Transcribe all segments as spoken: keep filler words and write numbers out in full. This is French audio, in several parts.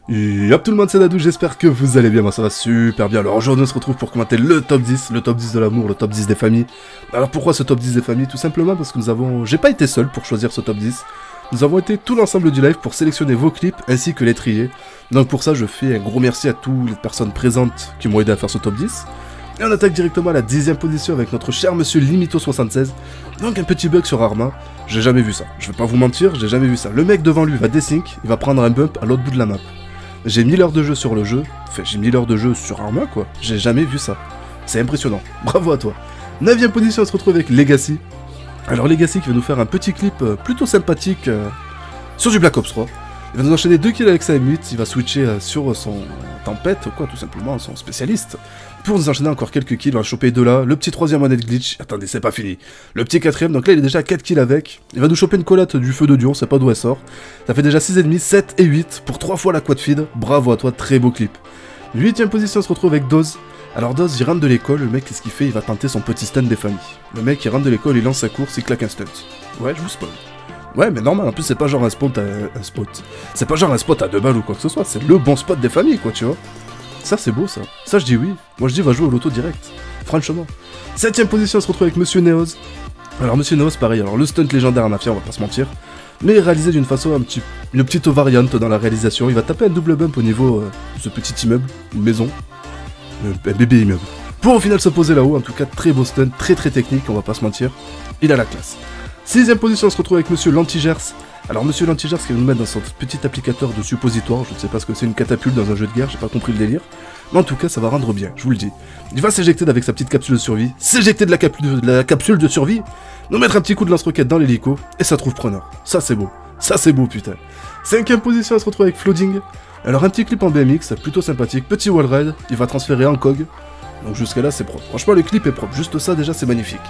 Yop tout le monde, c'est Dadou, j'espère que vous allez bien, moi ça va super bien. Alors aujourd'hui on se retrouve pour commenter le top dix, le top dix de l'amour, le top dix des familles. Alors pourquoi ce top dix des familles? Tout simplement parce que nous avons... J'ai pas été seul pour choisir ce top dix. Nous avons été tout l'ensemble du live pour sélectionner vos clips ainsi que les trier. Donc pour ça je fais un gros merci à toutes les personnes présentes qui m'ont aidé à faire ce top dix. Et on attaque directement à la dixième position avec notre cher monsieur Limito soixante-seize. Donc un petit bug sur Arma, j'ai jamais vu ça. Je vais pas vous mentir, j'ai jamais vu ça. Le mec devant lui va desync, il va prendre un bump à l'autre bout de la map. J'ai mille heures de jeu sur le jeu, enfin j'ai mille heures de jeu sur Arma quoi, j'ai jamais vu ça. C'est impressionnant, bravo à toi. neuvième position, on se retrouve avec Legacy. Alors Legacy qui va nous faire un petit clip euh, plutôt sympathique euh, sur du Black Ops trois. Il va nous enchaîner deux kills avec sa M huit, il va switcher euh, sur son tempête, quoi, tout simplement, son spécialiste. Pour nous enchaîner encore quelques kills, on va choper deux là, le petit troisième honnête glitch, attendez c'est pas fini. Le petit quatrième, donc là il est déjà à quatre kills avec. Il va nous choper une collate du feu de Dion, c'est pas d'où elle sort. Ça fait déjà six ennemis, sept et huit, pour trois fois la quad feed, bravo à toi, très beau clip. huitième position, on se retrouve avec Doz. Alors Doz, il rentre de l'école, le mec qu'est-ce qu'il fait? Il va tenter son petit stun des familles. Le mec il rentre de l'école, il lance sa course, il claque un stunt. Ouais, je vous spoil. Ouais, mais normal, en plus c'est pas genre un spot à... un spot. C'est pas genre un spot à deux balles ou quoi que ce soit, c'est le bon spot des familles quoi, tu vois. Ça c'est beau ça. Ça je dis oui. Moi je dis va jouer au loto direct. Franchement. Septième position, on se retrouve avec Monsieur Neos. Alors Monsieur Neos, pareil, alors le stunt légendaire en Mafia, on va pas se mentir. Mais réalisé d'une façon un petit... une petite variante dans la réalisation. Il va taper un double bump au niveau euh, de ce petit immeuble, une maison. Euh, un bébé immeuble. Pour au final se poser là-haut, en tout cas très beau stunt, très très technique, on va pas se mentir. Il a la classe. Sixième position, on se retrouve avec Monsieur Lantigers. Alors Monsieur Lantigers qui va nous mettre dans son petit applicateur de suppositoire, je ne sais pas ce que c'est, une catapulte dans un jeu de guerre, j'ai pas compris le délire. Mais en tout cas ça va rendre bien, je vous le dis. Il va s'éjecter avec sa petite capsule de survie, s'éjecter de, de la capsule de survie, nous mettre un petit coup de lance-roquette dans l'hélico, et ça trouve preneur. Ça c'est beau, ça c'est beau putain. Cinquième position, on se retrouve avec Flooding. Alors un petit clip en B M X, plutôt sympathique, petit wall ride, il va transférer en cog. Donc jusqu'à là c'est propre, franchement le clip est propre, juste ça déjà c'est magnifique.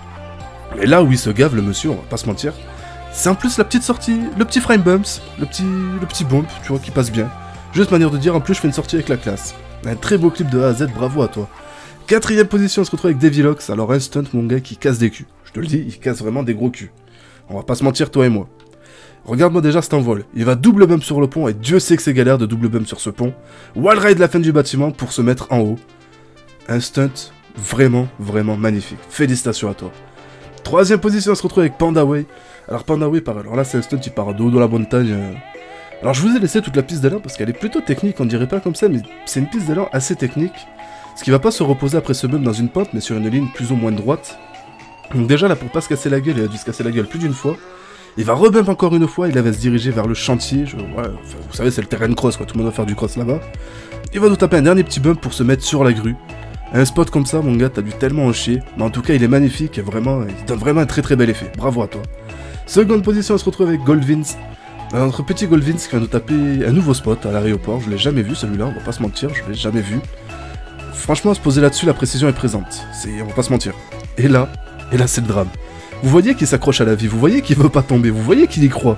Mais là où il se gave le monsieur, on va pas se mentir, c'est en plus la petite sortie, le petit frame bumps, le petit, le petit bump, tu vois, qui passe bien. Juste manière de dire, en plus je fais une sortie avec la classe. Un très beau clip de A à Z, bravo à toi. Quatrième position, on se retrouve avec Devilox, alors un stunt mon gars qui casse des culs. Je te le dis, il casse vraiment des gros culs. On va pas se mentir toi et moi. Regarde-moi déjà cet envol, il va double bump sur le pont, et Dieu sait que c'est galère de double bump sur ce pont. Wall ride la fin du bâtiment pour se mettre en haut. Un stunt vraiment, vraiment magnifique. Félicitations à toi. Troisième position, on se retrouve avec Pandaway. Alors Pandaway, pareil, alors là c'est un stunt qui part de haut de la montagne. Euh... Alors je vous ai laissé toute la piste d'élan parce qu'elle est plutôt technique, on dirait pas comme ça, mais c'est une piste d'élan assez technique. Ce qui va pas se reposer après ce bump dans une pente, mais sur une ligne plus ou moins droite. Donc déjà là, pour pas se casser la gueule, il a dû se casser la gueule plus d'une fois. Il va rebump encore une fois, il va se diriger vers le chantier. Je... Ouais, enfin, vous savez, c'est le terrain de cross, quoi, tout le monde va faire du cross là-bas. Il va nous taper un dernier petit bump pour se mettre sur la grue. Un spot comme ça, mon gars, t'as dû tellement en chier. Mais en tout cas, il est magnifique et vraiment, il donne vraiment un très très bel effet. Bravo à toi. Seconde position, on se retrouve avec Goldvins. Notre petit Goldvins qui va nous taper un nouveau spot à l'aéroport. Je l'ai jamais vu celui-là, on va pas se mentir, je l'ai jamais vu. Franchement, se poser là-dessus, la précision est présente. C'est, on va pas se mentir. Et là, et là c'est le drame. Vous voyez qu'il s'accroche à la vie, vous voyez qu'il veut pas tomber, vous voyez qu'il y croit.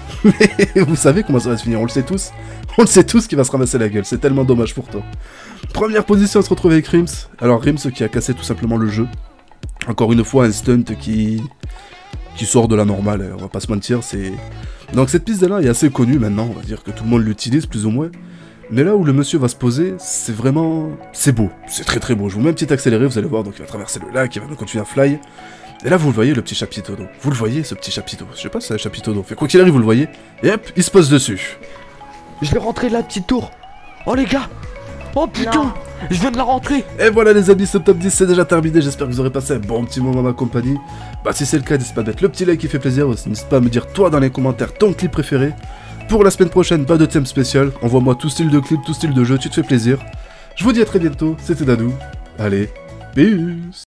Mais vous savez comment ça va se finir, on le sait tous. On le sait tous qu'il va se ramasser la gueule, c'est tellement dommage pour toi. Première position, on se retrouve avec Rims. Alors Rims qui a cassé tout simplement le jeu. Encore une fois, un stunt qui... qui sort de la normale, on va pas se mentir, c'est... Donc cette piste là est assez connue maintenant, on va dire que tout le monde l'utilise plus ou moins. Mais là où le monsieur va se poser, c'est vraiment... c'est beau, c'est très très beau. Je vous mets un petit accéléré, vous allez voir, donc il va traverser le lac, il va continuer à fly. Et là vous le voyez, le petit chapiteau d'eau. Vous le voyez, ce petit chapiteau. Je sais pas si c'est un chapiteau d'eau. Fait quoi qu'il arrive, vous le voyez. Et hop, il se pose dessus. Je l'ai rentré de la petite tour. Oh les gars. Oh putain, non. Je viens de la rentrer. Et voilà les amis, ce top dix c'est déjà terminé. J'espère que vous aurez passé un bon petit moment à ma compagnie. Bah si c'est le cas, n'hésite pas à mettre le petit like qui fait plaisir. N'hésite pas à me dire toi dans les commentaires ton clip préféré. Pour la semaine prochaine, pas de thème spécial. Envoie-moi tout style de clip, tout style de jeu, tu te fais plaisir. Je vous dis à très bientôt, c'était Dadou. Allez, peace.